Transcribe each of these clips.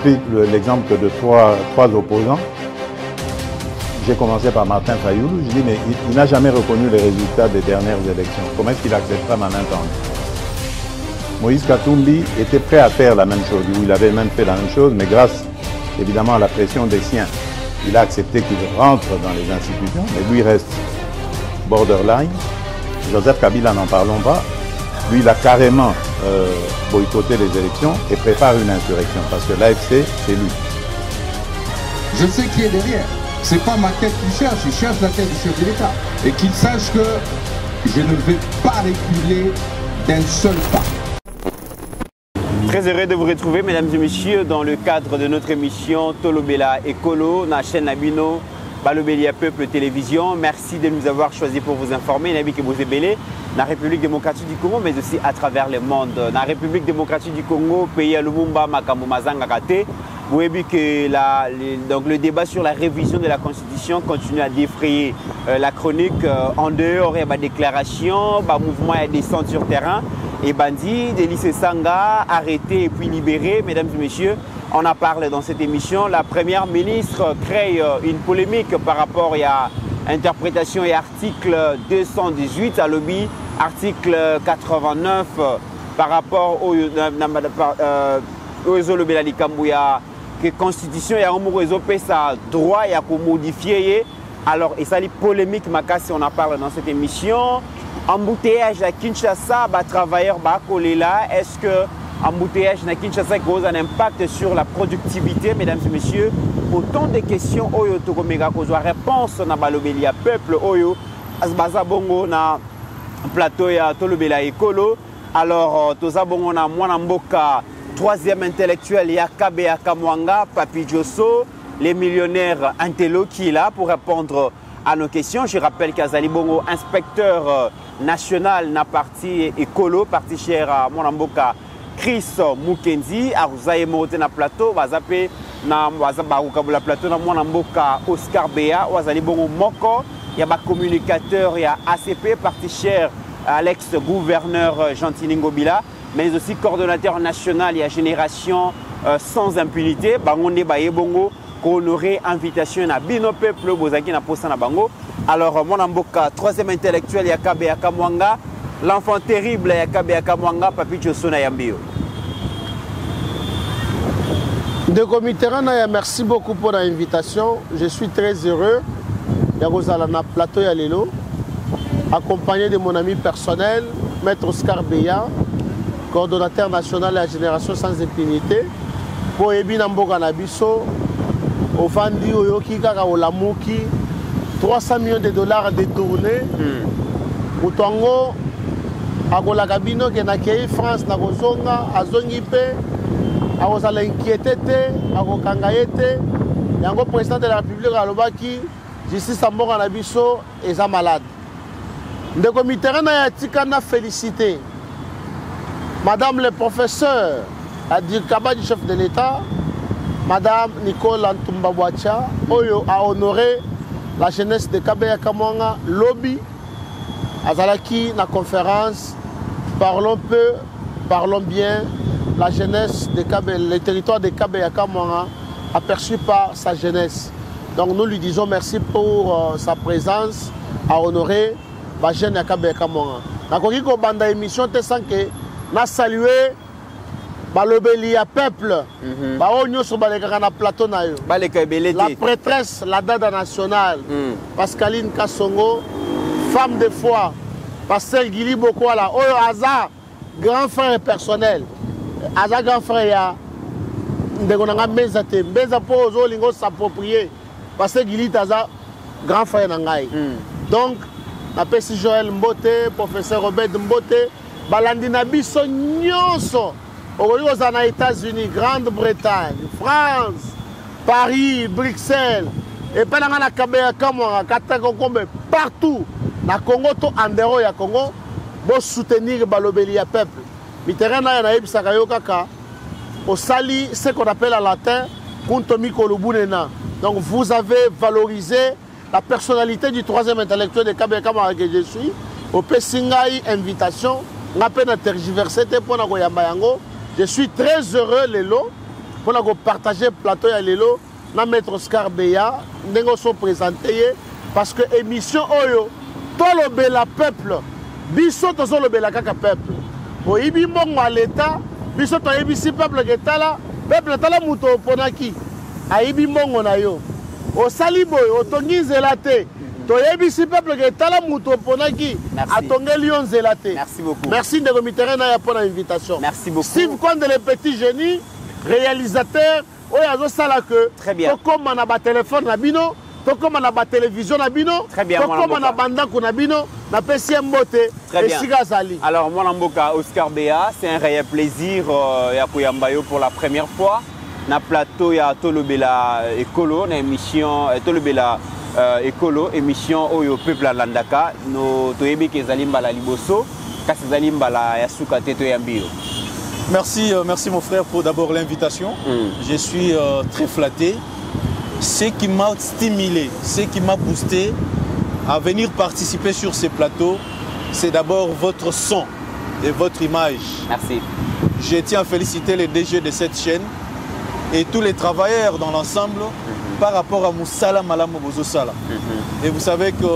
pris l'exemple de trois opposants. J'ai commencé par Martin Fayoulou. Je dis, mais il n'a jamais reconnu les résultats des dernières élections. Comment est-ce qu'il acceptera ma main tendue? Moïse Katumbi était prêt à faire la même chose. Il avait même fait la même chose, mais grâce évidemment à la pression des siens, il a accepté qu'il rentre dans les institutions, mais lui reste borderline. Joseph Kabila, n'en parlons pas. Lui, il a carrément boycotté les élections et prépare une insurrection parce que l'AFC, c'est lui. Je sais qui est derrière. C'est pas ma tête qu'il cherche, il cherche la tête du chef de l'État. Et qu'il sache que je ne vais pas reculer d'un seul pas. Très heureux de vous retrouver, mesdames et messieurs, dans le cadre de notre émission Tolobela Ekolo, la chaîne Nabino, Balobelia Peuple Télévision. Merci de nous avoir choisi pour vous informer. Nabi que vous êtes la République démocratique du Congo, mais aussi à travers le monde. La République démocratique du Congo, pays à Lumumba, Makambo Mazanga Kate. Vous avez vu que donc le débat sur la révision de la Constitution continue à défrayer la chronique. En dehors, il y a des déclarations, des mouvements, il y a des centres sur terrain. Et bandits, Délice Sanga, arrêtés et puis libérés. Mesdames et messieurs, on en parle dans cette émission. La première ministre crée une polémique par rapport à interprétation et article 218 à lobby, article 89 par rapport au que constitution et un sa droit et à modifier. Alors, et ça les polémique si on en parle dans cette émission. Embouteillage à Kinshasa, travailleurs collés là. Est-ce que embouteillage à Kinshasa cause un impact sur la productivité, mesdames et messieurs? Autant de questions oyo tokomega kozwa réponse na Balobelia Peuple oyo asbaza bongo na plateau ya Tolobela Ekolo. Alors toza bongo na mwana mboka troisième intellectuel Yakabe Akamwanga, Papi Diosso, les millionnaires intello qui est là pour répondre à nos questions. Je rappelle qu'Azali Bongo, inspecteur national na parti Ekolo, parti cher à Mwanamboka, Chris Mukendi, à Rouzaïe Mote na plateau, Wazape na Wazabaruka la plateau na Mwanamboka, Oscar Bea, Wazali Bongo Moko, il y a un communicateur, il y a ACP, parti cher l'ex-gouverneur Gentil Bila, mais aussi coordonnateur national, il y a Génération sans impunité, Bangonde Baye Bongo, honorer invitation à Bino Peuple, Bozaki na posta na bango. Alors, mon amboka, troisième intellectuel, Yakabe Akamwanga, l'enfant terrible, Yakabe Akamwanga, Papi Diosso na Yambio. De Comiterana, merci beaucoup pour l'invitation. Je suis très heureux d'être na plateau ya Lelo, accompagné de mon ami personnel, Maître Oscar Beya, coordonnateur national de la Génération sans impunité, pour Ebi Namboka Nabiso. Au Fandi Oyoki Kaka Olamuki, 300 millions de dollars détournés. Mutongo, Agola Gabino, qui n'a qu'à France, n'a Gozonga, Azongipe, Agozala inquiété, Agokangaete, et un président de la République à Lobaki, Justice Samboka Nabiso, et sa malade. De comité, on a félicité Madame le professeur, a dit du chef de l'État. Madame Nicole Antumbawacha a honoré la jeunesse de Kabeya Kamwanga lobby Azalaki na conférence parlons peu, parlons bien. La jeunesse de Kabeya, le territoire de Kabeya Kamwanga aperçu par sa jeunesse. Donc nous lui disons merci pour sa présence à honorer la jeune de Kabeya Kamwanga. Na koki ko banda émission te sans que na saluer Balobelia Peuple, la prêtresse, la dada nationale, Pascaline Kassongo, femme de foi, Pasteur Guili Bokwala, Oyo Aza, grand frère personnel, Aza grand frère, Ndegonanga Mezate, Meza po Ozo Lingo s'approprier, Pasteur Guili Taza, grand frère Nangai. Donc, la PC Joël Mbote, professeur Robert Mbote, Balandina Bisso Nyonso. Aux États-Unis, Grande-Bretagne, France, Paris, Bruxelles, et puis dans la Kabeya Kamwanga, partout, dans le Congo, en dehors du Congo, pour soutenir Balobelia Peuple. Mitterrand a eu au sali ce qu'on appelle en latin, Kuntomi Kolubunena. Donc vous avez valorisé la personnalité du troisième intellectuel de Kabeya Kamwanga que je suis, au Pessingaï invitation, on a peine à tergiverser pour Nagoyamba Yango. Je suis très heureux, Lelo, pour partager le plateau ya lelo na maître Oscar Beya ndenge so présenté parce que émission oyo to lobela peuple biso to lobela kaka peuple boyibi mbongo à l'état biso to yebisi peuple ke tala peuple tala muto ponaki ayibi mbongo na yo osali boy otongi nzela te to yebisi peuple ke tala muto ponaki atongeli yo nzela te. Merci beaucoup. Merci de comité na ya pour l'invitation. Merci beaucoup. Steve Konde le petit génie réalisateur oyo sala que très bien comme on a ba téléphone na bino to comme on a ba télévision na bino très bien to comme on a bandako na bino na pesi mbote très bien zali. Alors moi Mboka Oscar Beya, c'est un réel plaisir ya koyambayo pour la première fois na plateau ya Tolobela Ekolo na émission Tolobela Ekolo émission oyo peuple landaka no toyebi ke zalimba la liboso kasi zalimba la yasuka teto yambio. Merci, merci mon frère pour d'abord l'invitation. Je suis très flatté. Ce qui m'a stimulé, ce qui m'a boosté à venir participer sur ces plateaux, c'est d'abord votre son et votre image. Merci. Je tiens à féliciter les DG de cette chaîne et tous les travailleurs dans l'ensemble par rapport à Moussala Malam Bozosala. Et vous savez que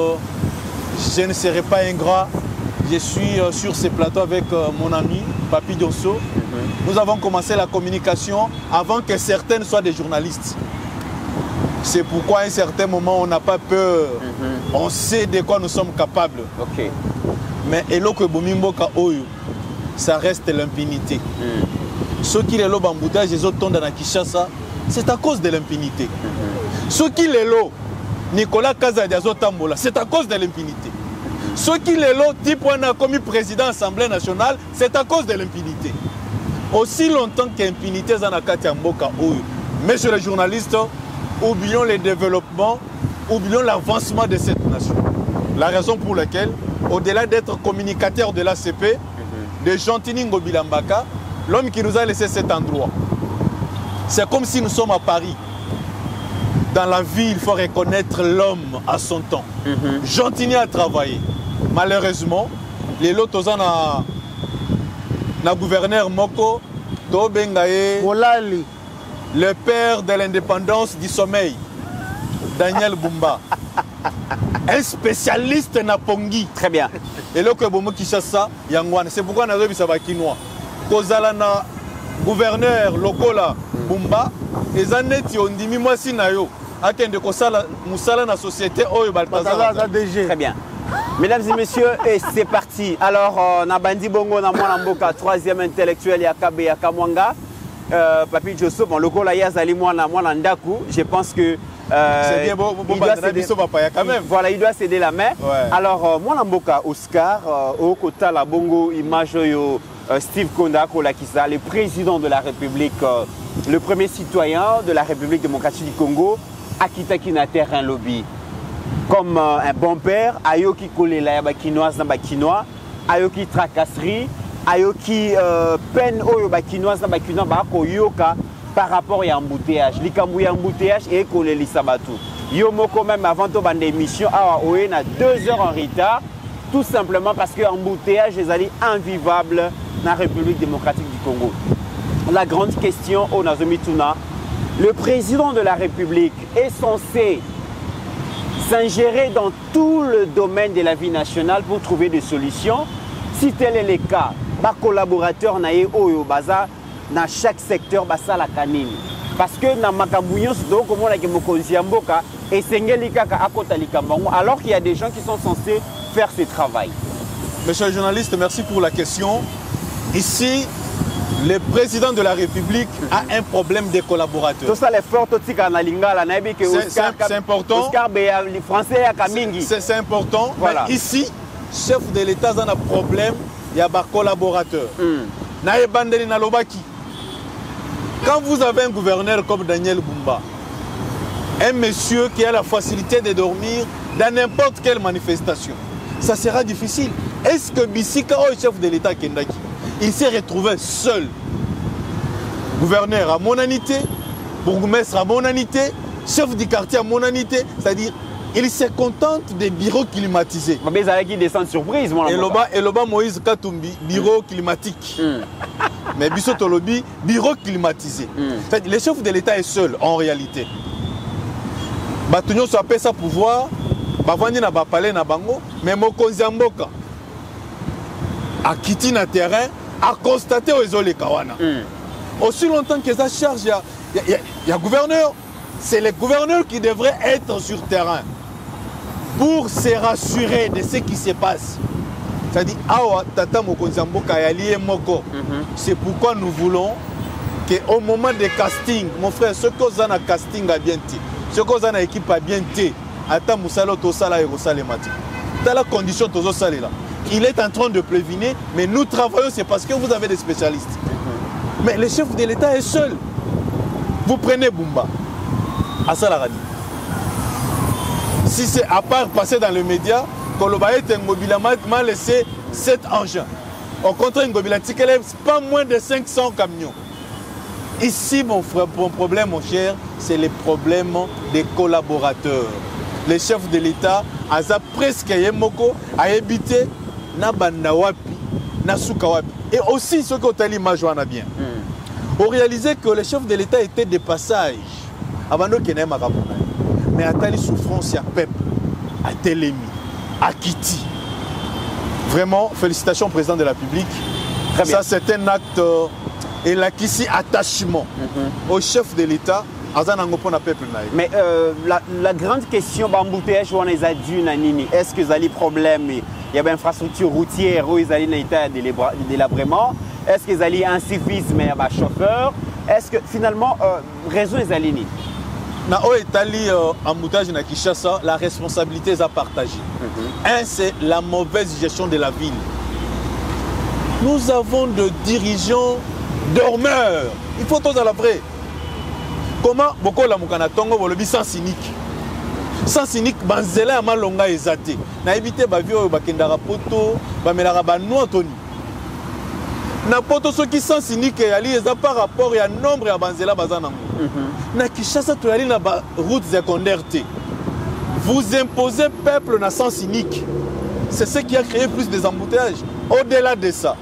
je ne serai pas ingrat. Je suis sur ces plateaux avec mon ami Papi Dosso. Nous avons commencé la communication avant que certaines soient des journalistes. C'est pourquoi à un certain moment on n'a pas peur. On sait de quoi nous sommes capables. Okay. Mais Eloko Bomimboka Oyo, ça reste l'impunité. Ceux qui les lobent en bouteille, les autres tombent dans Kinshasa, c'est à cause de l'impunité. Ceux qui les lobent, Nicolas Kazadiazo Tambola, c'est à cause de l'impunité. Ceux qui les lobent, type on a commis président de l'Assemblée nationale, c'est à cause de l'impunité. Aussi longtemps qu'impunité est en Akati Mboka Oyo, messieurs les journalistes, oublions les développements, oublions l'avancement de cette nation. La raison pour laquelle, au-delà d'être communicateur de l'ACP, de Gentini Ngobilambaka, l'homme qui nous a laissé cet endroit, c'est comme si nous sommes à Paris. Dans la vie, il faut reconnaître l'homme à son temps. Gentini a travaillé. Malheureusement, les lotos na gouverneur Moko, Tobengaye, le père de l'indépendance du sommeil, Daniel Bumba, un spécialiste na Pongi. Très bien. Et là que Bomo Kishasa, Yangwan, c'est pourquoi on a vu ça va Kinois. Kozala na gouverneur Lokola Bumba, les années qui ont dit moi si nayo, akende kosala musala na société oyo Baltazar. Très bien. Mesdames et messieurs, et c'est parti. Alors, Nabandi Bongo, Namwana Mboka, troisième intellectuel, Yakabe Yakamwanga. Papi Josso, bon, le Kola Yazali Mwana Ndaku, je pense que. C'est bien, voilà, il doit céder la main. Ouais. Alors, Mwana Mboka Oscar, au Kota la Bongo, image Steve Konda Kolakisa, le président de la République, le premier citoyen de la République démocratique du Congo, Akitaki na terrain lobby. Comme un bon père, Ayoki Kolela Bakinoise dans Bakinois, Ayoki Tracasserie, Ayoki peine Oyo Bakinoise dans Bakinois, Bakoyoka par rapport à embouteillage. Likambu ya embouteillage et Koleli Sabatu. Yomo quand même avant de bande émission, on a 2 heures en retard, tout simplement parce que l'embouteillage est allé invivable dans la République démocratique du Congo. La grande question au Nazomituna, le président de la République est censé s'ingérer dans tout le domaine de la vie nationale pour trouver des solutions. Si tel est le cas, les collaborateurs naé oyo baza dans chaque secteur basa la kanini. Parce que na makambouyon donc comme on a que mokonzi mboka et sengeli kaka akota likambango alors qu'il y a des gens qui sont censés faire ce travail. Monsieur le journaliste, merci pour la question. Ici, le président de la République a un problème de collaborateurs. Tout ça, les forts, c'est important. Oscar Beya, les Français, c'est important. Voilà. Mais ici, chef de l'État a un problème, il y a des collaborateurs. Quand vous avez un gouverneur comme Daniel Bumba, un monsieur qui a la facilité de dormir dans n'importe quelle manifestation, ça sera difficile. Est-ce que Bissika, chef de l'État Kendaki, il s'est retrouvé seul? Gouverneur à monanité, bourgmestre à monanité, chef du quartier à monanité, c'est-à-dire il se contente des bureaux climatisés. Mais avec qui descend surprise, moi. Et Loba Moïse Katumbi, bureau climatique. Mais biso tolobi, bureau climatisé. Le chef de l'État est seul en réalité. Batunyo soit appelé sa pouvoir, bavandi na bapalé na bango, mais mokonzi mboka a quitté na terrain, a constaté aux isolés kawana. Aussi longtemps que ça charge, il y a gouverneur. C'est les gouverneurs qui devraient être sur terrain pour se rassurer de ce qui se passe. C'est-à-dire, awa tata mokonzi mboka ya lié moko. C'est pourquoi nous voulons qu'au moment des castings, mon frère, ce qu'on a casting a bien été, ce qu'on a équipe a bien été, attends Moussalo Tosala et Rosalemati. Dans la condition Tozo là. Il est en train de prévenir, mais nous travaillons, c'est parce que vous avez des spécialistes. Mais le chef de l'État est seul. Vous prenez Bumba, Assala Radi. Si c'est à part passer dans les médias, Kolobaye Ngobila m'a laissé 7 engins. Au contraire, Ngobila Tikele, pas moins de 500 camions. Ici, mon frère, mon problème, mon cher, c'est le problème des collaborateurs. Le chef de l'État a presque Yemoko a habité na Bandawapi, na Soukawapi. Et aussi, ce que Otali Majouana bien. On réalisait que le chef de l'État était de passage. Avant que Kenem a mais à tali souffrance, il y a peuple, à Télémi, à Kiti. Vraiment, félicitations au président de la République. Ça, c'est un acte et là ici attachement au chef de l'État. Mais la grande question, est-ce que vous avez des problèmes? Il y a une infrastructure routière où ils ont un état de délabrement. Est-ce qu'ils ont un civisme et un chauffeur? Est-ce que finalement, raison est alignée? Na o Italie embouteillage na Kinshasa, la responsabilité est à partager. Un, c'est la mauvaise gestion de la ville. Nous avons de dirigeants dormeurs. Il faut tous à la vraie. Comment beaucoup la mukana tongo volobi sans cynique. Sans cynique, banzela malonga ezate. Na éviter ba vio ba kendara poto, ba melara ba no Anthony. Na poto ceux qui sans cynique yali eza par rapport à nombre ya banzela bazana. Na Kinshasa to yali na ba route secondaire T. Vous imposez peuple na sans cynique. C'est ce qui a créé plus des embouteillages. Au-delà de ça,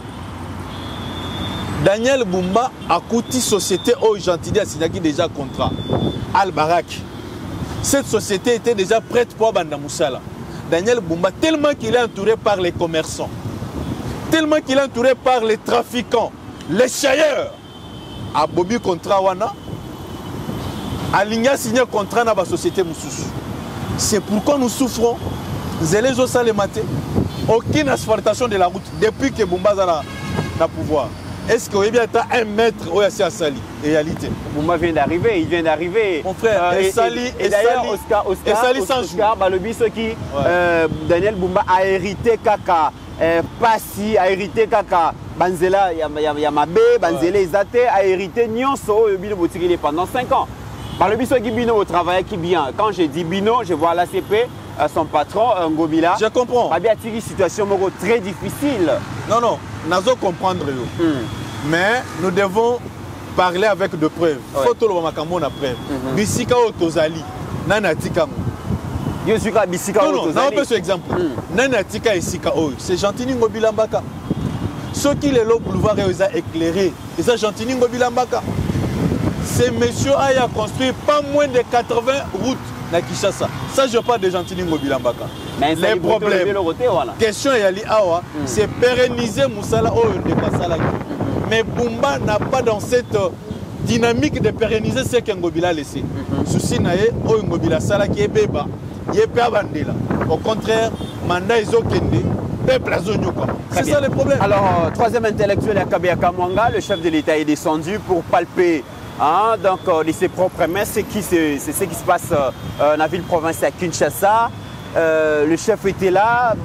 Daniel Bumba a coûté société au gentilé a signé déjà contrat. Al-Barak. Cette société était déjà prête pour Banda Moussala. Daniel Bumba, tellement qu'il est entouré par les commerçants, tellement qu'il est entouré par les trafiquants, les chailleurs, a Bobi contrat wana, Aligna signé contrat dans la société Moussous. C'est pourquoi nous souffrons. Zélézo Salemate, aucune asphaltation de la route depuis que Bumba a pouvoir. Est-ce qu'il y a un mètre où il y a Sali? Réalité. Boumba vient d'arriver, il vient d'arriver. Mon frère, et d'ailleurs, Oscar Balobi, ce qui, Daniel Bumba a hérité Kaka, Passi, a hérité Kaka, Banzela, Yamabe, Banzela Izate, a hérité Nyonso, il pendant 5 ans. Balobi, ce qui Bino au travail qui bien. Quand je dis Bino, je vois l'ACP, son patron, Ngobila. Je comprends. Il y a une situation très difficile. Non, nous comprendre. Mais nous devons parler avec de preuves. Faut tout le monde a preuve. Bisika Otozali, Nanatika. Non, on peut ce exemple. Nanatika et Sika Oy, c'est Gentini Ngobila Mbaka. Ceux qui les boulevard ont éclairé, c'est Gentini Ngobila Mbaka. Ce monsieur a construit pas moins de 80 routes na Kinshasa. Ça, je parle de Gentini Ngobila Mbaka. Mais les problèmes, question c'est pérenniser Moussala de Basala. Mais Bumba n'a pas dans cette dynamique de pérenniser ce qu'Ngobila a laissé. Souci nae Ngobila Sala qui est béba, il est pas bandela. Au contraire, mandat izokende, peuple azonyoka. C'est ça le problème. Alors, troisième intellectuel Akabia Kamwanga, le chef de l'État est descendu pour palper. Donc, de ses propres mains, c'est ce qui se passe dans la ville-province à Kinshasa. Le chef était là,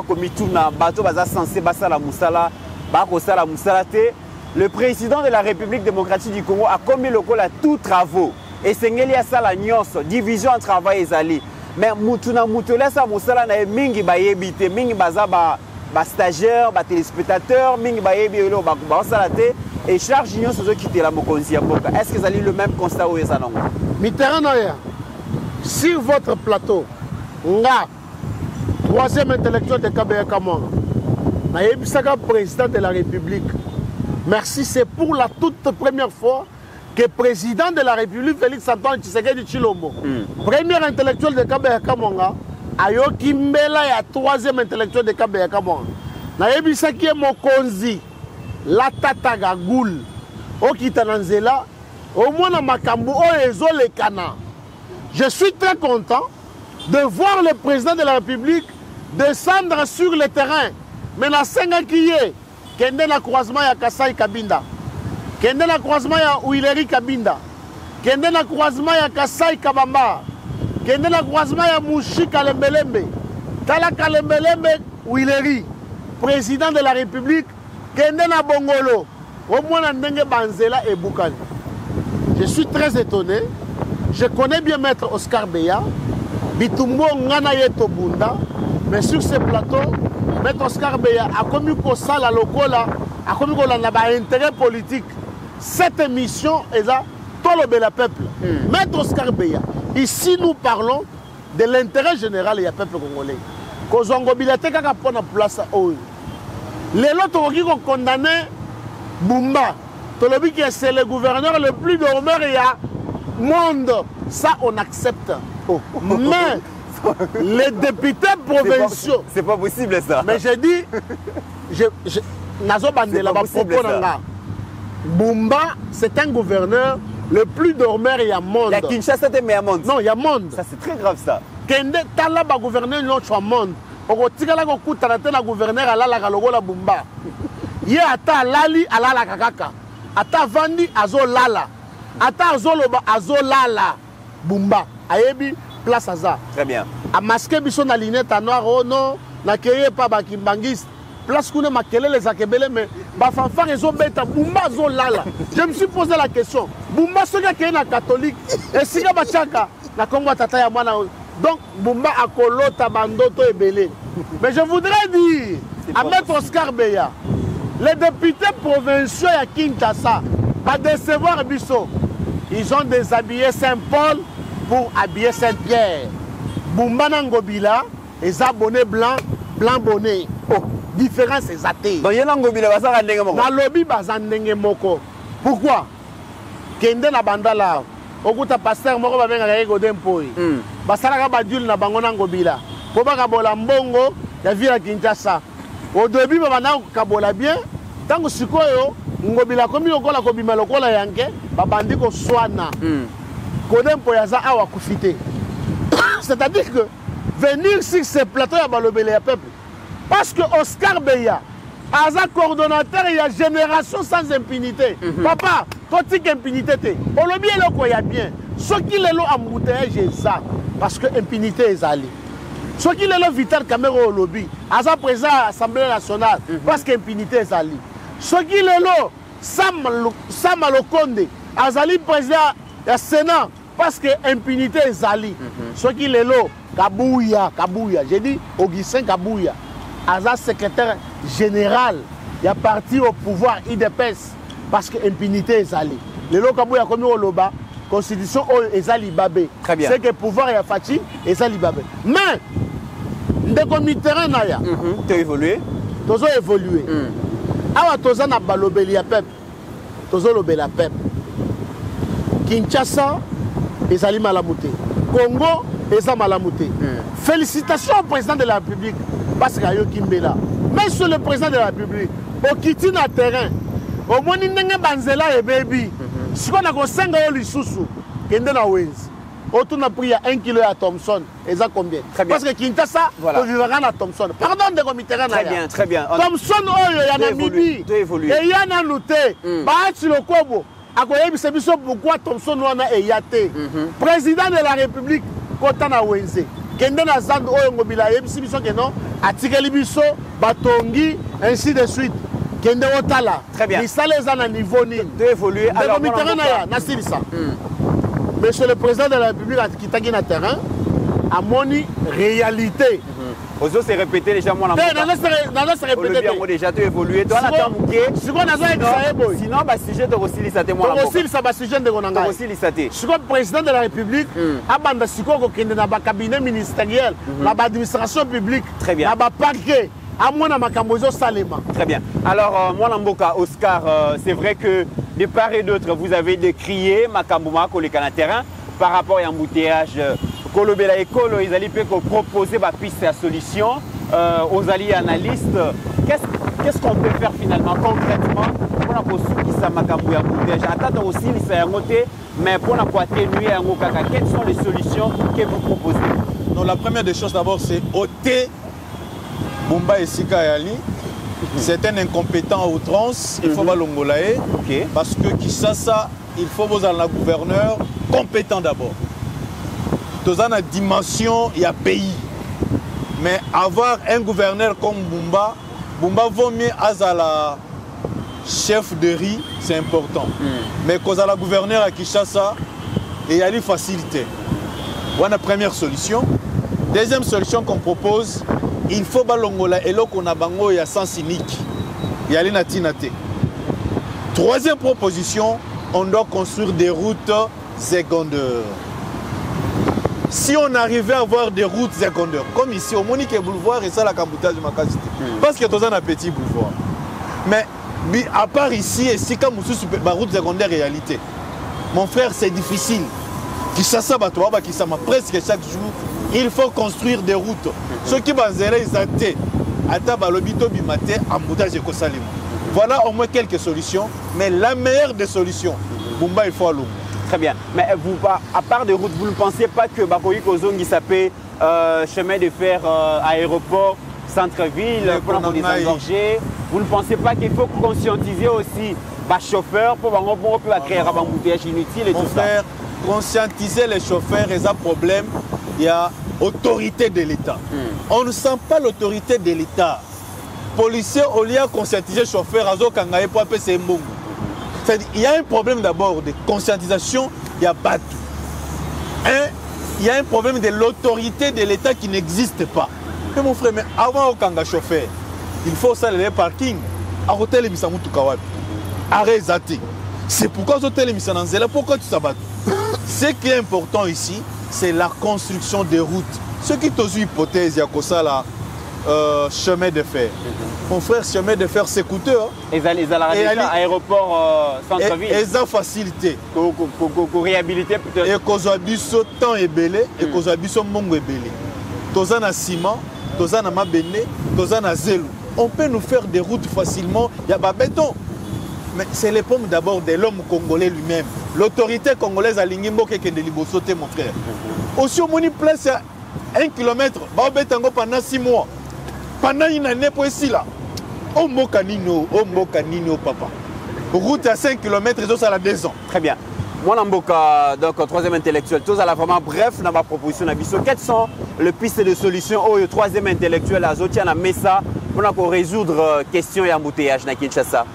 le président de la République démocratique du Congo a commis le col à tous travaux. Et c'est une division en travail et zali. Mais Moutuna Moutula, ça Moussala na mingi ba yebite, mingi baza ba stagiaire, ba téléspectateur, mingi ba yebilo ba salate et charge union sur ceux qui étaient là mokonzi ya mboka. Est-ce que vous avez le même constat ou ça non? Mitterrand sur votre plateau, nga troisième intellectuel de Kabea Kamwanga, na yebisaka président de la République. Merci, c'est pour la toute première fois que le président de la République, Félix Antoine Tshisekedi Tshilombo, premier intellectuel de Kabaya Kamonga, Ayoki Mbela ya troisième intellectuel de Kabaya Kamonga. Nayebisa ki mokonzi la tataga goul okitananzela au moins na makambo oezo le kana. Je suis très content de voir le président de la République descendre sur le terrain. Mais na senga kiye kende na croisement ya Kasai Kabinda. Kende na croisement ya Uileri Kabinda. Kende na croisement ya Kasai Kabamba. Kende na croisement ya Mushi Kalembelembe. Tala Kalembelembe Uileri. Président de la République, Kende na Bongolo, au moins Ndenge Banzela et Boukani. Je suis très étonné. Je connais bien Maître Oscar Beya, Bitumbo Ngana Yeto Bunda, mais sur ce plateau, Maître Oscar Beya a commis que ça la locola, a commis qu'on a un intérêt politique. Cette émission est là, tout le bel peuple. Maître Oscar Beya, ici nous parlons de l'intérêt général du peuple congolais. Kozongo bilate kaka pona place oyo. Lelo tokoki ko condamner Bumba. Tolobi que c'est le gouverneur le plus dormeur il y a monde. Ça on accepte. Mais les députés provinciaux, c'est pas possible ça. Mais j'ai dit nazo bandela ba propos nanga. Bumba, c'est un gouverneur le plus dormeur il y a monde. La Kinshasa c'était meilleur monde. Non, il y a monde. Ça c'est très grave ça. Kende tala ba gouverneur notre monde. Oko tikala ko kutana te na gouverneur alala ka logola Bumba. Ye ata lali alala kakaka. Ata vandi azo lala. Ata azoloba azo lala Bumba. Ayebi place aza. Très bien. A masquer biso na lunette noire oh non, na keye pa ba kimbangiste. Place kuna makele les akebele mais ba fanfare ezo beta Bumba azo lala. Je me suis posé la question. Bumba soka keye na catholique et sika ba chaka na Kongo tata ya mwana. Donc, Bumba a kolota bandoto et belé. Mais je voudrais dire à Maître Oscar Beya, les députés provinciaux à Kinshasa, à décevoir Bisso, ils ont déshabillé Saint-Paul pour habiller Saint-Pierre. Bumba Nangobila, les abonnés blancs, blanc bonnet. Oh, différence est athée. Donc, il y a Nangobila, ça va ndenge moko. Na lobby bazandenge moko. Pourquoi? Kende na bandala. Okuta pasteur moko babenga yego dempoi. Basalaka badule na bango na Ngobila. Po baka bola mbongo ya vila Kinshasa. Au début babana kabola bien, tango sikoyo Ngobila komi lokola ko bima lokola yanke, babandi ko swana. Kodempo yaza awa kufite. C'est-à-dire que venir sur ce plateau ya balobele ya peuple parce que Oscar Beya aza coordonnateur ya génération sans impunité. Papa, kotik impunité te. Olobi eloko ya bien. Ce qui est là embouteillage est ça parce que impunité est allée. Ce qui est là Vital Kamero au lobby, aza président à l'Assemblée nationale parce que impunité est allée. Ce qui est là Sam Lokonde, azali président du Sénat parce que impunité est allée. Ce qui est là Kabouya, j'ai dit Augustin Kabouya, aza secrétaire général, il a parti au pouvoir IDPS parce que impunité est allée. Le lo Kabouya comme au loba. Constitution ezali babé. Très bien. C'est que pouvoir ya Fati ezali babé. Mais ndeko mitterrand na ya. Tu as évolué. Tozo évolué. Awa toza na balobeli ya peuple. Tozo lobela peuple. Kinshasa ezali malamuté. Congo ezali malamuté. Félicitations au président de la République parce que Ayo Kimbela. Mais sur le président de la République, au kiti na terrain, au moni ndenge banzela et baby. Si on a conseillé au Lisusu, kende na Wenz, autour n'a pris à 1 kilo à Thompson, et ça combien? Parce que Kinshasa, on vivra à Thompson. Pardon de comité. Très bien, très bien. Thompson, il y a Namibie, et il y a Nanouté, Bahati le Kobo, à quoi il s'est mis pourquoi Thompson et Yate, président de la République, Kotana Wenz, kende na Zand Oyongobila, et si que non, à Tigalibiso, Batongi, ainsi de suite. Très bien. Niveau ni. Tu évolues. Alors, Monsieur le président de la République a quitté le terrain à moni réalité. Ozo s'est répété déjà moi dans notre répété. Déjà tu évolué. Toi la sinon bah sujet de aussi lisate moi. Aussi ça va sujet de gonanga. Aussi lisate. Si le président de la République a banda siko ko kende na ba cabinet ministériel, na ba administration publique, très bien. Na ba parquet. amona makambo ezo salema. Très bien. Alors moi Mboka Oscar, c'est vrai que de part et d'autre vous avez décrié makambo mako le terrain par rapport à embouteillage. Kolobela ekolo ils allaient proposer ma piste à solution aux alliés analystes. Qu'est-ce qu'on peut faire finalement concrètement pour la qui ça makambo ya embouteillage? Attends aussi les sayangoté, mais pour la atténuer à Ngokaka, quelles sont les solutions que vous proposez? Non, la première des choses d'abord c'est ôter Bumba et Sika Yali. C'est un incompétent à outrance, il faut balongolae. Parce que Kishasa, il faut vous en la gouverneur compétent d'abord. Dans la dimension, il y a pays. Mais avoir un gouverneur comme Bumba, Bumba vaut mieux à la chef de riz, c'est important. Mais quand la gouverneur à Kinshasa, il y a des facilités. Voilà la première solution. Deuxième solution qu'on propose, il faut balongola et là qu'on a bango il y a sens unique. Il y a l'inatinate. Troisième proposition, on doit construire des routes secondaires. Si on arrivait à avoir des routes secondaires, comme ici au Monique Boulevard et ça la Camboutage de ma case, parce que tu as un petit boulevard. Mais à part ici, et si comme ma route secondaire réalité, mon frère c'est difficile. Qui ça presque chaque jour, il faut construire des routes. Ceux qui baseraient ils attaient à Tabalobito Bimate, emboutage et Kosalim. Voilà au moins quelques solutions, mais la meilleure des solutions, Bumba il faut aller. Très bien. Mais vous, à part des routes, vous ne pensez pas que Bakoyi Kozongi s'appelle chemin de fer aéroport, centre-ville, pour les engorger? Vous ne pensez pas qu'il faut conscientiser aussi les chauffeurs pour créer un embouteillage inutile et tout ça? Conscientiser les chauffeurs, et un problème, il y a autorité de l'État. On ne sent pas l'autorité de l'État. Policiers, au lieu de conscientiser les chauffeurs, il y a un problème d'abord de conscientisation, il y a Batou. Il y a un problème de l'autorité de l'État qui n'existe pas. Mais mon frère, mais avant au chauffeur, il faut saluer les parkings. À l'hôtel Misamutu Kawabi. Arrêtez. C'est pourquoi l'hôtel Misananzela, là, pourquoi tu s'abattes? Ce qui est important ici, c'est la construction des routes. Ce qui est une hypothèse, il y a ça là, chemin de fer. Mon frère, chemin de fer, c'est coûteux. Et aéroport centre-ville. Et ça facilité. Pour réhabiliter peut-être. Et qu'on a du temps ébélé, et qu'on a du mongo ébélé. Toza na ciment, toza na mabene, toza na zélo. On peut nous faire des routes facilement, il y a pas béton. Mais c'est les pommes d'abord de l'homme congolais lui-même. L'autorité congolaise a l'ingimbo qui est de l'Ibosoté, mon frère. Aussi, au Moni Place, à 1 km, pendant 6 mois. Pendant une année, pour ici, là. Oh, Mokanino, papa. Route à 5 km, et ça, à 2 ans. Très bien. Moi, Mboka, donc, troisième intellectuel, tous à la vraiment bref, dans ma proposition d'Abisso. Quelles sont les pistes de solutions au troisième intellectuel à Zotia, à Messa, pour résoudre question et embouteillage à Kinshasa?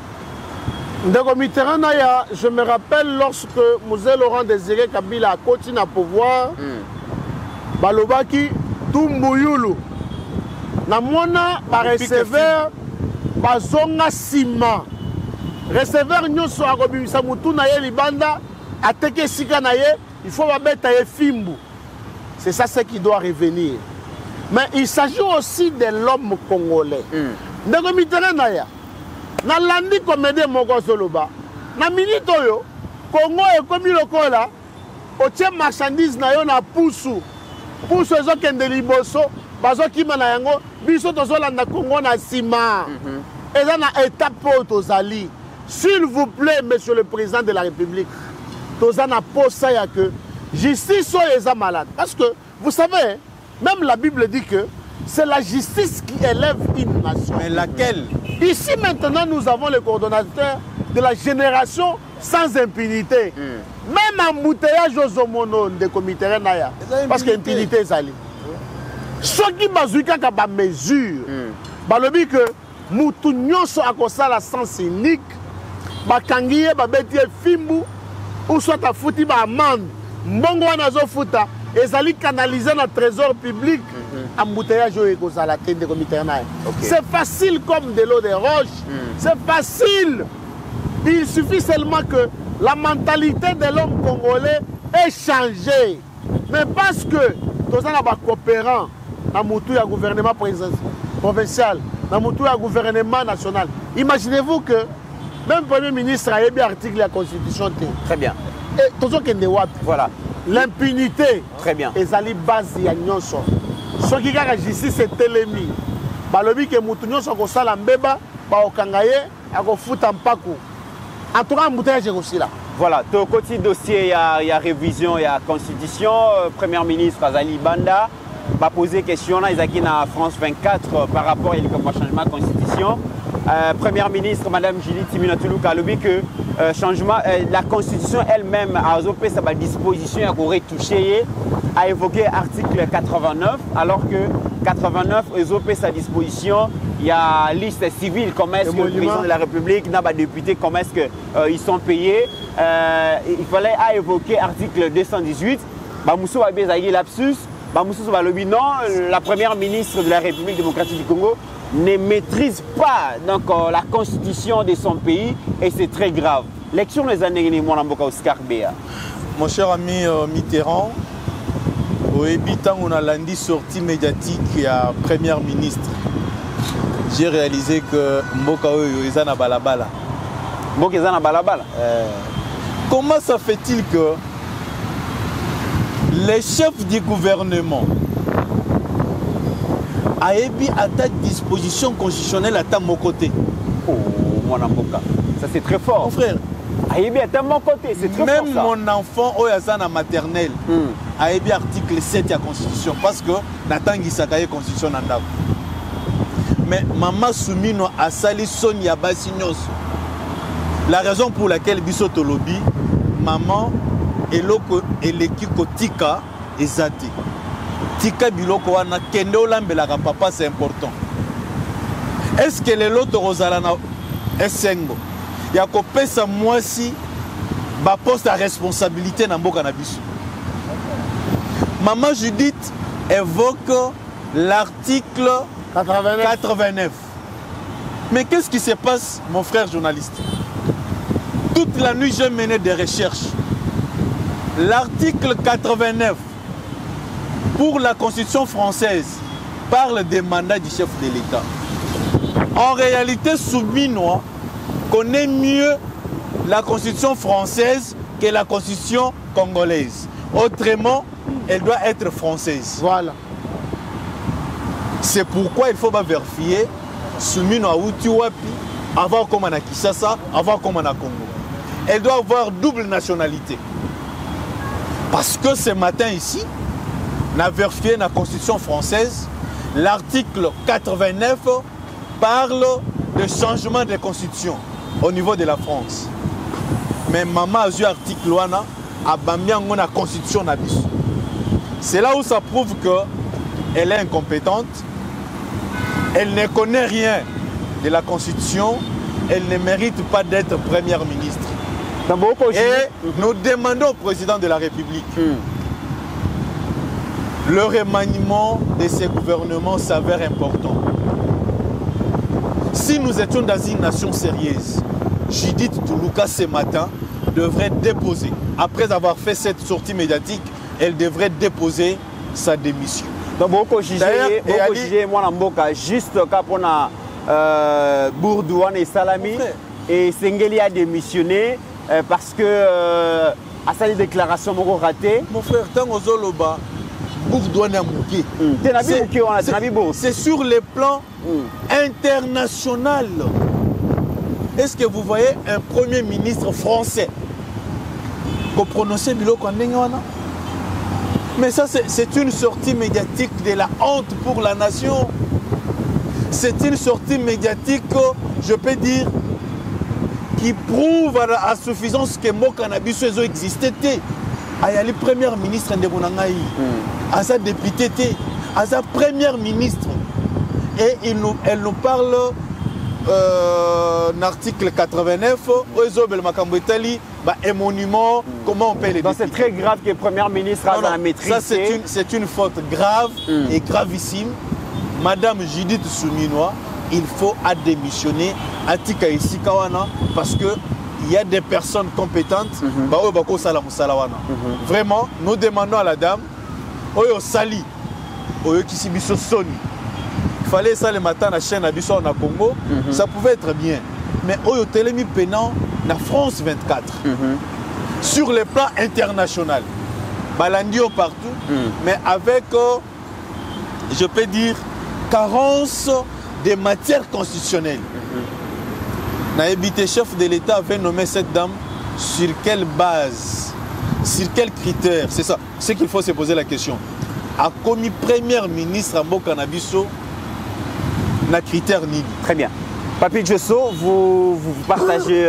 Je me rappelle lorsque Mosé Laurent Désiré Kabila a continué à pouvoir, Balobaki, Tumbouyulu, Namona, par receveur, Bazonga Sima, receveur Nyoso Agobimisa Moutou Naye Libanda, Ateke Sika Naye, il faut mettre à Fimbu. C'est ça ce qui doit revenir. Mais il s'agit aussi de l'homme congolais. Naya. Na landi comédie moko soloba na minute oyo Congo ekomi lokola otie marchandise na yo na pusu ezo kende liboso bazo kima na yango biso tozolanda Congo na sima eza na étape oyo tozali. S'il vous plaît, monsieur le président de la République, tozana posa ya que justice oyo eza malade parce que vous savez même la Bible dit que c'est la justice qui élève une nation. Mais laquelle? Ici maintenant nous avons le coordonnateur de la génération sans impunité. Même embouteillage aux homonones de comité Naya. Parce que l'impunité est allée. Ce qui bazouika ka ba mesure. Balobi que mutu nyonso akosa la sens unique. Ba kangiye ba betie fimbu ou soit a fouti ba amende. Mbongo wana zo futa ezali canalisé dans le trésor public. Embouteillage de comité. C'est facile comme de l'eau de roche. C'est facile. Il suffit seulement que la mentalité de l'homme congolais ait changé. Mais parce que tous les coopérants dans le gouvernement provincial, dans le gouvernement national. Imaginez-vous que même le Premier ministre a émis l'article de la Constitution. Très bien. Et tout ce qui est voilà. L'impunité. Très bien. Et ça base ya nyonso. Ce qui a justice c'est télémi. Balobi que mutu nyonso ko sala mbeba ba okangaye akofuta mpaku. En tout cas embouteillage aussi là. Voilà, au côté dossier il y a révision, il y a constitution, Premier ministre Azali Banda va poser question là, ils na France 24 par rapport au changement de constitution. Première ministre Madame Julie Timinatuluka a dit que changement, la constitution elle-même a adopté sa disposition à retoucher, a évoqué l'article 89, alors que 89 a adopté sa disposition. Il y a liste civile, comment est-ce que le président de la République n'a pas député, comment est-ce qu'ils sont payés. Il fallait évoquer l'article 218. Bamoussou a bezagi lapsus. Bamoussou a dit non, la première ministre de la République démocratique du Congo ne maîtrise pas donc, la constitution de son pays et c'est très grave. L'élection des années Oscar Béa. Mon cher ami Mitterrand, au Ebitan, on a lundi sortie médiatique il y a première ministre. J'ai réalisé que Mboka Oyo est na balabala. Mboka est na balabala. Comment ça fait-il que les chefs du gouvernement a émis à ta disposition constitutionnelle à mon côté? Oh, mon Mboka, ça c'est très fort. Mon frère. A émis à mon côté, c'est très même fort. Même mon enfant, Oyazana maternelle, a émis article 7 de la Constitution parce que Natangi Sakaye Constitution Nandab. Mais Maman Soumino a sali Sonia Basignos. La raison pour laquelle Bisoto Lobby, maman et l'équipe Tika et Zati. Tika Biloko wana kende olambelaka papa c'est important. Est-ce que les lots Rosalana Essengo ya kopesa mwasi ba poste à responsabilité na mboka na biso? Maman Judith évoque l'article 89. Mais qu'est-ce qui se passe, mon frère journaliste? Toute la nuit, j'ai mené des recherches. L'article 89 pour la Constitution française parle des mandats du chef de l'État. En réalité, Souminois connaît mieux la Constitution française que la Constitution congolaise. Autrement, elle doit être française. Voilà. C'est pourquoi il faut vérifier Souminois Outiwapi avant comme on a Kinshasa, avant comme on a Congo. Elle doit avoir double nationalité. Parce que ce matin ici, on a vérifié la Constitution française, l'article 89 parle de changement de constitution au niveau de la France. Mais maman a eu l'article à Bambiango la Constitution Nabis. C'est là où ça prouve qu'elle est incompétente, elle ne connaît rien de la Constitution, elle ne mérite pas d'être première ministre. Et nous demandons au président de la République le remaniement de ces gouvernements s'avère important. Si nous étions dans une nation sérieuse, Judith Toulouka ce matin devrait déposer, après avoir fait cette sortie médiatique, elle devrait déposer sa démission. Donc, beaucoup jugé moi Mboka juste quand on a Bourdouane et Salami et Sengeli a démissionné parce que à sa déclaration ratée. Mon frère, tant aux Zoloba, Bourdouane a mouqué. C'est sur le plan international. Est-ce que vous voyez un premier ministre français qui prononce Biloko Ndengwana? Mais ça, c'est une sortie médiatique de la honte pour la nation. C'est une sortie médiatique, je peux dire, qui prouve à suffisance que Mboka na biso existait. Ayali premier ministre de Bonangaï, à sa députée, à sa première ministre. Et elle nous parle l'article 89, un monument, comment on paie les députés. C'est très grave que le Premier ministre a la maîtrise. Ça, c'est une faute grave et gravissime. Madame Judith Souminois, il faut démissionner à Tika ici Kawana parce qu'il y a des personnes compétentes. Vraiment, nous demandons à la dame, Oyo Sali, Oyo Kisibiso Soni, fallait ça le matin la chaîne Abisso en Congo, ça pouvait être bien. Mais Oyo Telemi Pénan, na France 24, sur le plan international, Balandio partout, mais avec, je peux dire, carence des matières constitutionnelles. Naïbité chef de l'État avait nommé cette dame sur quelle base, sur quels critères? C'est ça, c'est qu'il faut se poser la question. A commis première ministre à Mboka Nabiso, na critère ni. Très bien. Papi Djosso, vous partagez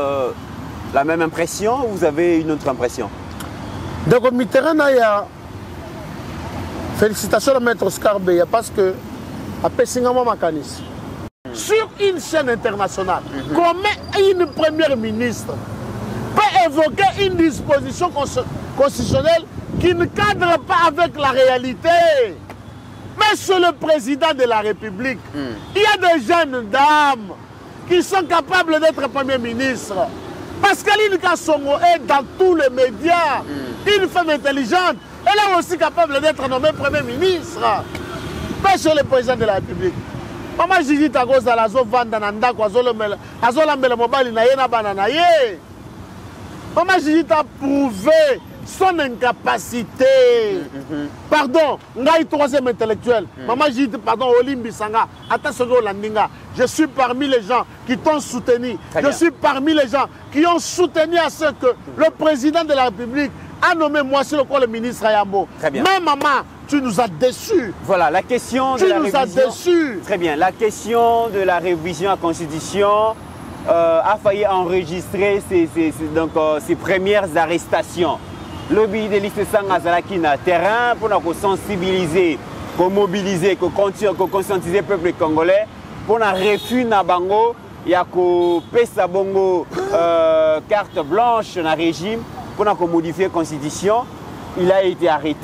la même impression ou vous avez une autre impression? Donc, au Mitterrand, il y a félicitations à Maître Oscar Beya parce que, après Singama Makanis, sur une chaîne internationale, comment une première ministre peut évoquer une disposition constitutionnelle qui ne cadre pas avec la réalité? Monsieur le président de la République, il y a des jeunes dames qui sont capables d'être premier ministre. Pascaline Kassongo est dans tous les médias, une femme intelligente, elle est aussi capable d'être nommée premier ministre. Monsieur le président de la République, maman Gigi Tagos à la Zovanda Nanda, Azolambele Mobali Nayena Bananaye. Maman Gigi t'a prouvé son incapacité. Pardon, Ngaï troisième intellectuel. Maman Gigi, pardon, Olimbi Sanga, Atasogo Landinga. Je suis parmi les gens qui t'ont soutenu. Je suis parmi les gens qui ont soutenu à ce que le président de la République a nommé moi sur le ministre Ayambo. Mais maman, tu nous as déçus. Voilà, la question de la révision. Tu nous as déçus. Très bien, la question de la révision à la Constitution a failli enregistrer ses premières arrestations. Le but de l'Issessanga Zalaki na terrain pour nous sensibiliser, mobiliser, conscientiser le peuple congolais pour un refus na bango, il y a pesa bongo carte blanche dans le régime pour modifier la constitution. Il a été arrêté,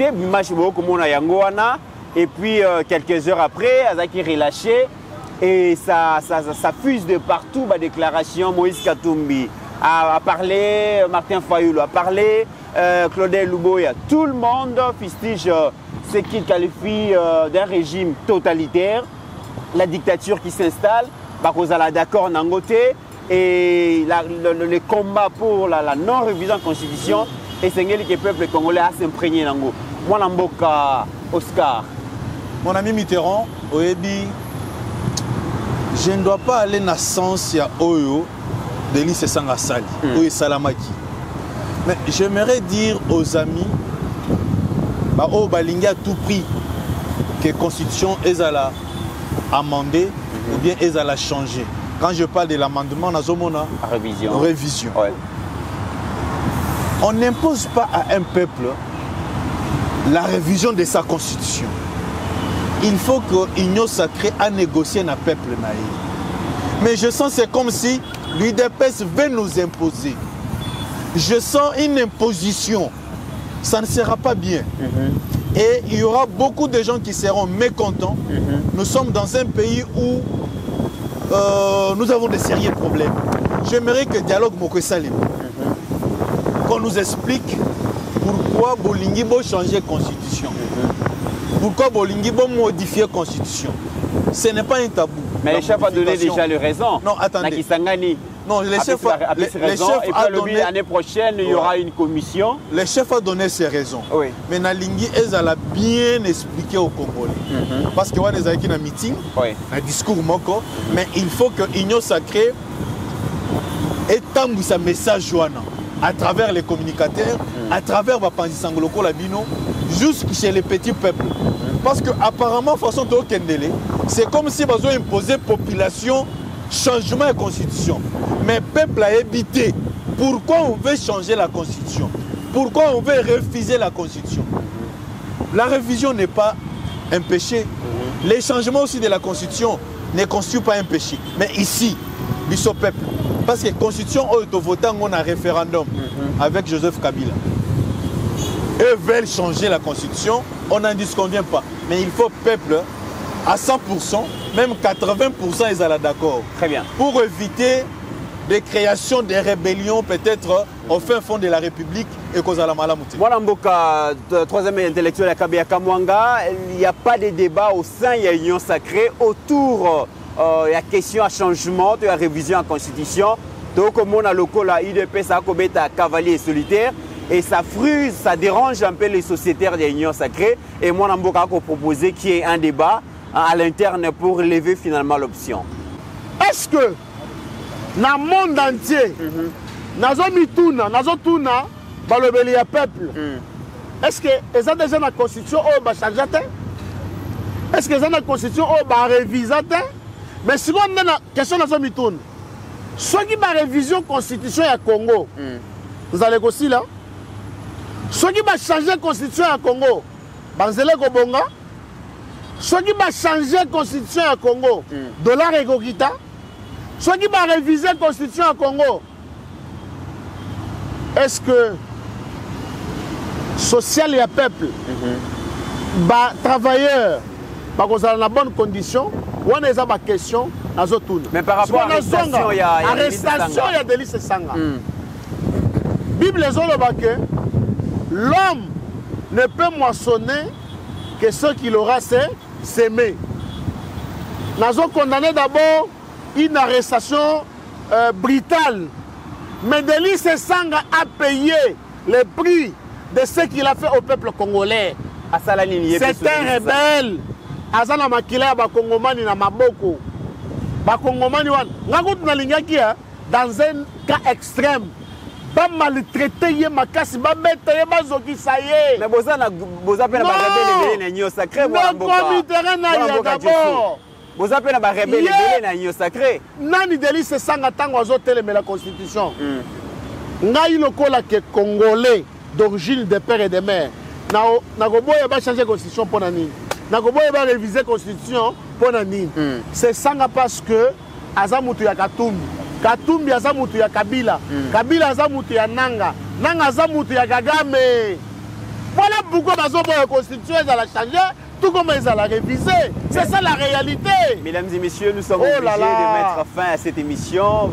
et puis quelques heures après, il a été relâché et ça fuse de partout. La déclaration, Moïse Katumbi a parlé, Martin Fayoulou a parlé, Claudel Luboya, tout le monde fustige ce qu'il qualifie d'un régime totalitaire, la dictature qui s'installe, Bakozala d'accord Nangote, et le combat pour la non-révision de la Constitution, et c'est que le peuple congolais a s'imprégné Nango. Moi, Namboka Oscar. Mon ami Mitterrand, Oebi, je ne dois pas aller dans le sens de Oyo, de l'Issessanga Sali, Oyo Salamaki. Mais j'aimerais dire aux amis, Oyo Balingi à tout prix, que la Constitution est à amender ou bien est à changer. Quand je parle de l'amendement, révision. Ouais. On n'impose pas à un peuple la révision de sa constitution. Il faut que l'Union sacrée a négocié avec le peuple naïf. Mais je sens c'est comme si l'UDPS veut nous imposer. Je sens une imposition. Ça ne sera pas bien. Et il y aura beaucoup de gens qui seront mécontents. Nous sommes dans un pays où nous avons de sérieux problèmes. J'aimerais que le dialogue Mokosalim, qu'on nous explique pourquoi Bolingi va changer la constitution. Pourquoi Bolingi va modifier la constitution. Ce n'est pas un tabou. Mais le chef a donné déjà les raisons. Non, attendez. Non, le chef a donné l'année prochaine, il y aura une commission. Le chef a donné ses raisons. Oui. Mais Nalingi, elle a bien expliqué aux Congolais. Parce que on est avec un meeting, un discours moko, mais il faut que l'Union sacrée étende sa message à travers les communicateurs, à travers Bapanzi Sangoloko Labino, jusque chez les petits peuples. Parce que apparemment, façon de Kendele, c'est comme si ils ont imposé la population changement de constitution. Mais le peuple a évité. Pourquoi on veut changer la constitution? Pourquoi on veut refuser la constitution? La révision n'est pas un péché. Les changements aussi de la constitution ne constituent pas un péché. Mais ici, ils sont peuple. Parce que la constitution, on a un référendum avec Joseph Kabila. Eux veulent changer la constitution, on n'en disconvient pas. Mais il faut peuple à 100%, même 80%, ils sont d'accord. Très bien. Pour éviter de création des rébellions peut-être au fin fond de la République et cause à la malamouté. Moi, Mboka, troisième intellectuel à Kabia Kamwanga, il n'y a pas de débat au sein de l'Union sacrée autour de la question à changement, de la révision en constitution. Donc, comme on a le coup, la UDP, ça a cavalier et solitaire. Et ça fruse, ça dérange un peu les sociétaires de l'Union sacrée. Et moi, Mboka a proposé qu'il y ait un débat à l'interne pour lever finalement l'option. Est-ce que dans le monde entier, Nazotuna, balobeli ya peuple, est-ce que ils ont déjà la constitution ou va changer? Est-ce qu'ils ont la constitution ou va réviser? Mais si on a la question Nazomitoun, ceux qui va révision constitution à Congo, vous allez aussi là. Ceux qui va changer la constitution à Congo, Banzele Kobonga. Ceux qui va changer la constitution à Congo, dollar et Gokita. Ceux qui vont réviser la constitution au Congo, est-ce que social et peuple, travailleurs, dans la bonne condition, ou on a des questions, mais par rapport à l'arrestation, il y a Délice Sanga. Bible les que l'homme ne peut moissonner que ce qu'il aura sémé. Nous avons condamné d'abord une arrestation brutale. Mais Délice Sanga a payé le prix de ce qu'il a fait au peuple congolais. C'est un rebelle. Azana makila ba Kongomani na maboko. Ba Kongomani wan. Ngagut na lingaki dans un cas extrême. Ba maltraité ye makasi ba bete ye ba zokisa ye. Mais boza pe na ba rebelle na nyo sacré ba mboka. Non, comité na ya d'abord. Vous appelez la rébellion dans l'Union sacrée. Nani Délice Sanga tango azotelé mais la constitution. Ngai lokola ke congolais d'origine de père et de mère. Na goboya ba changer constitution pour nani. Na goboya ba réviser constitution pour nani. C'est Sanga parce que azamutu ya Katumbi. Katumbi azamutu ya Kabila. Kabila azamutu ya Nanga. Nanga azamutu ya Kagame. Voilà pourquoi bazoboya constitution ils allaient changer. Tout comme ils allaient réviser. C'est ça la réalité. Mesdames et messieurs, nous sommes obligés de mettre fin à cette émission.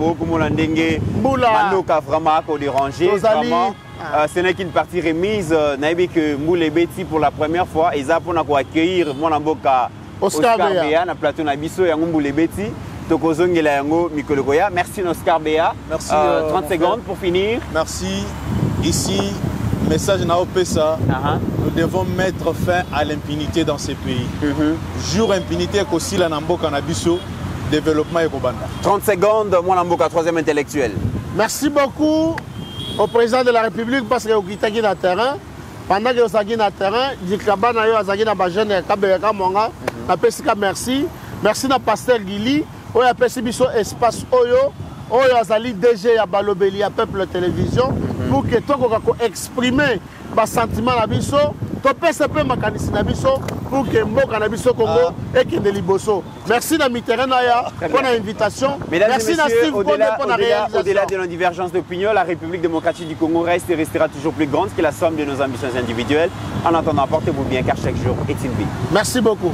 Manoka vraiment dérangé. Vraiment, ce n'est qu'une partie remise. Naïbi que Moulé Betty pour la première fois. Et ça pour accueillir mon amboka Oscar Béa na plateau Nabiso et Moulé Betty. Tokozongela yango Mikologoya. Merci Oscar Béa. Merci. 30 secondes pour finir. Merci. Ici. Message na OPESA, nous devons mettre fin à l'impunité dans ces pays. Jour impunité aussi la Namboka Nabiso, développement et Kobanda. 30 secondes, moi Namboka, troisième intellectuel. Merci beaucoup au président de la République parce qu'il a été dans terrain. Pendant qu'il a été dans terrain, Dikabana a été dans le jeune Kabeka Monga. Merci. Merci à Pasteur Gili. Il a fait espace Oyo. Oyo azali DG ya balobeli ya Peuple Télévision pour que tu exprimer ba sentiment na biso to pesa pe makanisi na biso pour que mboka na biso Congo et que liboso. Merci na Mitterrand ya pour l'invitation. Merci na Steve Konde pour la réalisation. Au-delà de nos divergences d'opinion, la République démocratique du Congo reste et restera toujours plus grande que la somme de nos ambitions individuelles. En attendant, portez-vous bien car chaque jour est une vie. Merci beaucoup.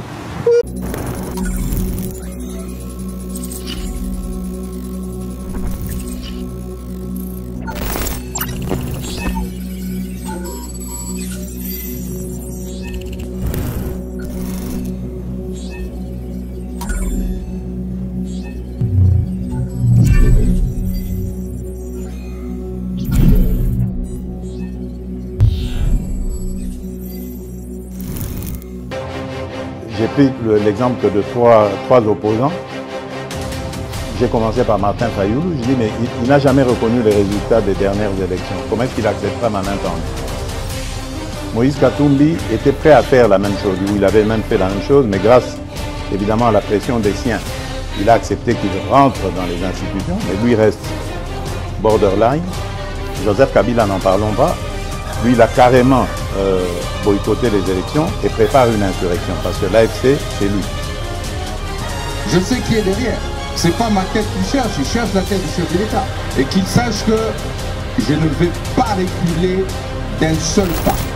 J'ai pris l'exemple de trois opposants. J'ai commencé par Martin Fayoulou. Je dis, mais il n'a jamais reconnu les résultats des dernières élections. Comment est-ce qu'il acceptera ma main tendue? Moïse Katumbi était prêt à faire la même chose. Il avait même fait la même chose, mais grâce évidemment à la pression des siens, il a accepté qu'il rentre dans les institutions, mais lui reste borderline. Joseph Kabila, n'en parlons pas. Lui, il a carrément boycotté les élections et prépare une insurrection parce que l'AFC, c'est lui. Je sais qui est derrière. C'est pas ma tête qu'il cherche, il cherche la tête du chef de l'État. Et qu'il sache que je ne vais pas reculer d'un seul pas.